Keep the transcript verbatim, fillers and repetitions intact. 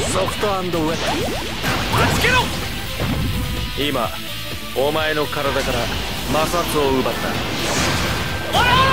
ソフトウェット。 助けろ。 今お前の体から摩擦を奪った。 おらおら